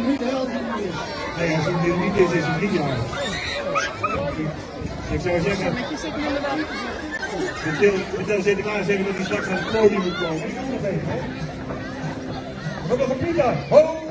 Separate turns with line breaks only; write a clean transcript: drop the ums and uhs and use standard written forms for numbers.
niet helder is.
Nee, als het niet is, is het niet jarig. Ik zou zeggen, vertel Sinterklaas even dat hij straks aan het podium moet komen. We hebben nog een pizza. Ho!